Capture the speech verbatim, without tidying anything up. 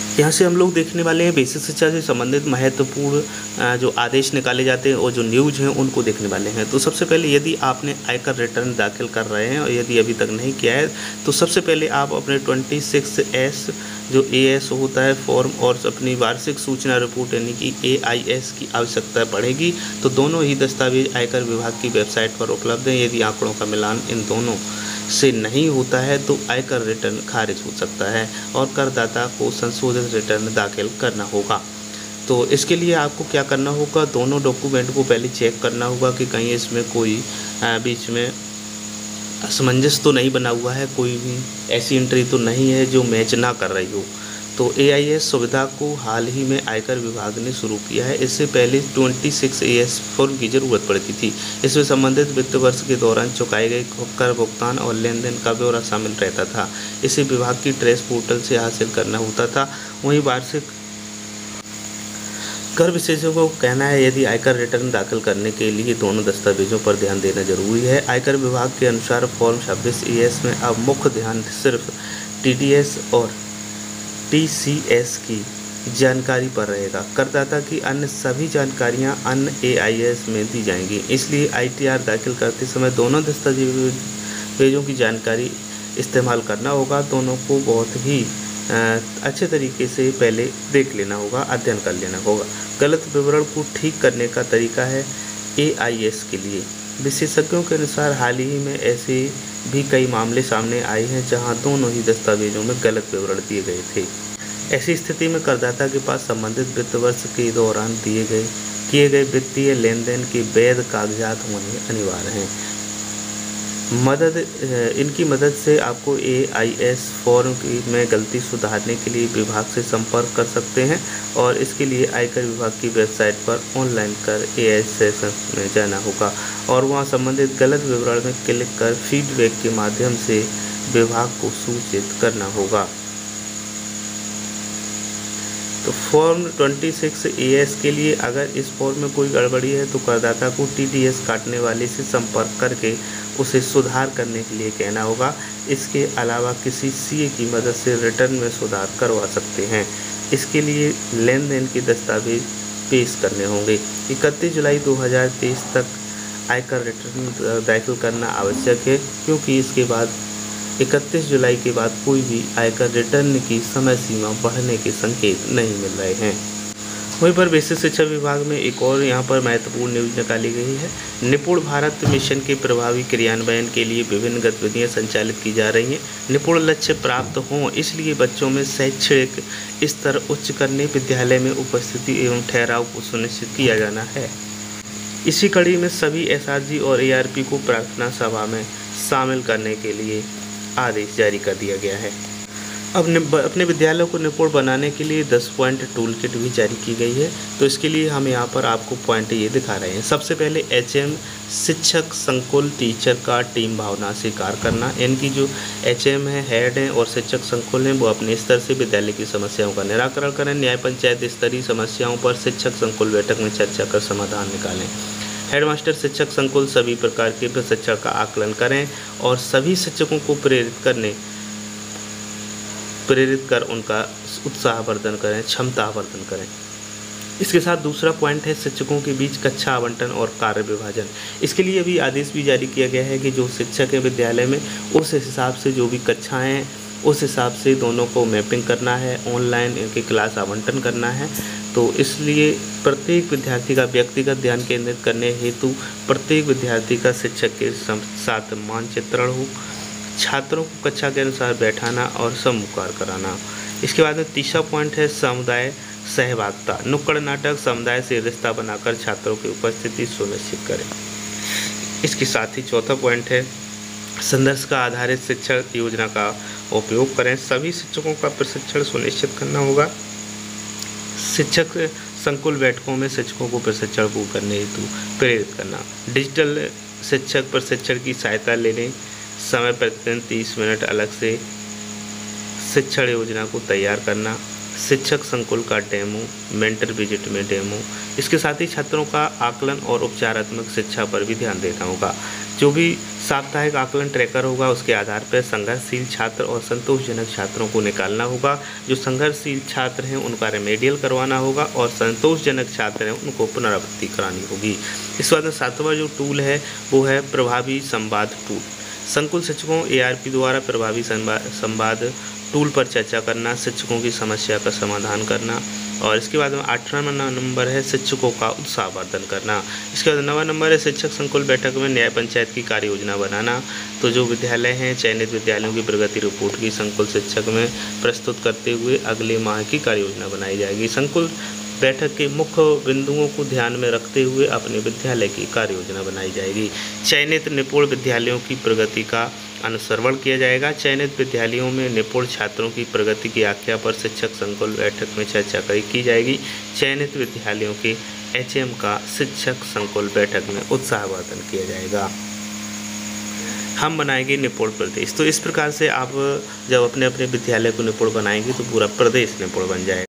यहाँ से हम लोग देखने वाले हैं बेसिक शिक्षा से संबंधित महत्वपूर्ण जो आदेश निकाले जाते हैं और जो न्यूज़ हैं उनको देखने वाले हैं। तो सबसे पहले यदि आपने आयकर रिटर्न दाखिल कर रहे हैं और यदि अभी तक नहीं किया है तो सबसे पहले आप अपने ट्वेंटी सिक्स एस जो ए एस होता है फॉर्म और अपनी वार्षिक सूचना रिपोर्ट यानी कि ए आई एस की आवश्यकता पड़ेगी। तो दोनों ही दस्तावेज आयकर विभाग की वेबसाइट पर उपलब्ध हैं। यदि आंकड़ों का मिलान इन दोनों से नहीं होता है तो आयकर रिटर्न खारिज हो सकता है और करदाता को संशोधित रिटर्न दाखिल करना होगा। तो इसके लिए आपको क्या करना होगा, दोनों डॉक्यूमेंट को पहले चेक करना होगा कि कहीं इसमें कोई बीच में असमंजस तो नहीं बना हुआ है, कोई भी ऐसी एंट्री तो नहीं है जो मैच ना कर रही हो। तो ए आई एस सुविधा को हाल ही में आयकर विभाग ने शुरू किया है। इससे पहले twenty six A S form की ज़रूरत पड़ती थी। इसमें संबंधित वित्त वर्ष के दौरान चुकाए गए कर भुगतान और लेन देन का ब्यौरा शामिल रहता था। इसे विभाग की ट्रेस पोर्टल से हासिल करना होता था। वहीं वार्षिक कर विशेषज्ञों का कहना है यदि आयकर रिटर्न दाखिल करने के लिए दोनों दस्तावेजों पर ध्यान देना जरूरी है। आयकर विभाग के अनुसार फॉर्म छब्बीस ए एस में अब मुख्य ध्यान सिर्फ टी डी एस और टी सी एस की जानकारी पर रहेगा। करदाता की अन्य सभी जानकारियां अन्य ए आई एस में दी जाएंगी। इसलिए आई टी आर दाखिल करते समय दोनों दस्तावेजों की जानकारी इस्तेमाल करना होगा। दोनों को बहुत ही अच्छे तरीके से पहले देख लेना होगा, अध्ययन कर लेना होगा। गलत विवरण को ठीक करने का तरीका है ए आई एस के लिए। विशेषज्ञों के अनुसार हाल ही में ऐसे भी कई मामले सामने आए हैं जहां दोनों ही दस्तावेजों में गलत विवरण दिए गए थे। ऐसी स्थिति में करदाता के पास संबंधित वित्त वर्ष के दौरान दिए गए किए गए वित्तीय लेन देन के वैध कागजात होने अनिवार्य हैं। मदद इनकी मदद से आपको ए आई एस फॉर्म में गलती सुधारने के लिए विभाग से संपर्क कर सकते हैं और इसके लिए आयकर विभाग की वेबसाइट पर ऑनलाइन कर ए आई एस में जाना होगा और वहां संबंधित गलत विवरण में क्लिक कर फीडबैक के माध्यम से विभाग को सूचित करना होगा। तो form twenty six A S के लिए अगर इस फॉर्म में कोई गड़बड़ी है तो करदाता को टी डी एस काटने वाले से संपर्क करके उसे सुधार करने के लिए कहना होगा। इसके अलावा किसी सी ए की मदद से रिटर्न में सुधार करवा सकते हैं। इसके लिए लेन देन के दस्तावेज पेश करने होंगे। इकतीस जुलाई दो हज़ार तेईस तक आयकर रिटर्न दाखिल करना आवश्यक है, क्योंकि इसके बाद इकतीस जुलाई के बाद कोई भी आयकर रिटर्न की समय सीमा बढ़ने के संकेत नहीं मिल रहे हैं। वहीं पर बेसिक शिक्षा विभाग में एक और यहाँ पर महत्वपूर्ण न्यूज निकाली गई है। निपुण भारत मिशन के प्रभावी क्रियान्वयन के लिए विभिन्न गतिविधियाँ संचालित की जा रही हैं। निपुण लक्ष्य प्राप्त हों इसलिए बच्चों में शैक्षणिक स्तर उच्च करने, विद्यालय में उपस्थिति एवं ठहराव को सुनिश्चित किया जाना है। इसी कड़ी में सभी एस आर जी और ए आर पी को प्रार्थना सभा में शामिल करने के लिए आदेश जारी कर दिया गया है। अब अपने विद्यालयों को निपुण बनाने के लिए दस पॉइंट टूल किट भी जारी की गई है। तो इसके लिए हम यहाँ पर आपको पॉइंट ये दिखा रहे हैं। सबसे पहले एच एम शिक्षक संकुल टीचर का टीम भावना से कार्य करना। इनकी जो एच एम है, हेड हैं और शिक्षक संकुल हैं वो अपने स्तर से विद्यालय की समस्याओं का निराकरण करें। न्याय पंचायत स्तरीय समस्याओं पर शिक्षक संकुल बैठक में चर्चा कर समाधान निकालें। हेडमास्टर शिक्षक संकुल सभी प्रकार के प्रशिक्षण का आकलन करें और सभी शिक्षकों को प्रेरित करने प्रेरित कर उनका उत्साहवर्धन करें, क्षमतावर्धन करें। इसके साथ दूसरा पॉइंट है शिक्षकों के बीच कक्षा आवंटन और कार्य विभाजन। इसके लिए अभी आदेश भी जारी किया गया है कि जो शिक्षक है विद्यालय में उस हिसाब से जो भी कक्षाएँ हैं उस हिसाब से दोनों को मैपिंग करना है, ऑनलाइन इनके क्लास आवंटन करना है। तो इसलिए प्रत्येक विद्यार्थी का व्यक्तिगत ध्यान केंद्रित करने हेतु प्रत्येक विद्यार्थी का शिक्षक के साथ मानचित्रण हो, छात्रों को कक्षा के अनुसार बैठाना और समूह कार्य कराना। इसके बाद में तीसरा पॉइंट है समुदाय सहभागिता। नुक्कड़ नाटक समुदाय से रिश्ता बनाकर छात्रों की उपस्थिति सुनिश्चित करें। इसके साथ ही चौथा पॉइंट है संदर्भ का आधारित शिक्षण योजना का उपयोग करें। सभी शिक्षकों का प्रशिक्षण सुनिश्चित करना होगा। शिक्षक संकुल बैठकों में शिक्षकों को प्रशिक्षण पूर्ण करने हेतु प्रेरित करना। डिजिटल शिक्षक प्रशिक्षण की सहायता लेने समय प्रतिदिन तीस मिनट अलग से शिक्षण योजना को तैयार करना। शिक्षक संकुल का डेमो, मेंटर विजिट में डेमो। इसके साथ ही छात्रों का आकलन और उपचारात्मक शिक्षा पर भी ध्यान देना होगा। जो भी साप्ताहिक आकलन ट्रैकर होगा उसके आधार पर संघर्षशील छात्र और संतोषजनक छात्रों को निकालना होगा। जो संघर्षशील छात्र हैं उनका रेमेडियल करवाना होगा और संतोषजनक छात्र हैं उनको पुनरावृत्ति करानी होगी। इस बाद में सातवां जो टूल है वो है प्रभावी संवाद टूल। संकुल शिक्षकों एआरपी द्वारा प्रभावी संवाद टूल पर चर्चा करना, शिक्षकों की समस्या का समाधान करना। और इसके बाद में आठवां नंबर है शिक्षकों का उत्साहवर्धन करना। इसके बाद नवा नंबर है शिक्षक संकुल बैठक में न्याय पंचायत की कार्य योजना बनाना। तो जो विद्यालय हैं चयनित विद्यालयों की प्रगति रिपोर्ट की संकुल शिक्षक में प्रस्तुत करते हुए अगले माह की कार्य योजना बनाई जाएगी। संकुल बैठक के मुख्य बिंदुओं को ध्यान में रखते हुए अपने विद्यालय की कार्य योजना बनाई जाएगी। चयनित निपुण विद्यालयों की प्रगति का अनुश्रवण किया जाएगा। चयनित विद्यालयों में निपुण छात्रों की प्रगति की व्याख्या पर शिक्षक संकुल बैठक में चर्चा की जाएगी। चयनित विद्यालयों के एचएम का शिक्षक संकुल बैठक में उत्साहवर्धन किया जाएगा। हम बनाएंगे निपुण प्रदेश। तो इस प्रकार से आप जब अपने अपने विद्यालय को निपुण बनाएंगे तो पूरा प्रदेश निपुण बन जाएगा।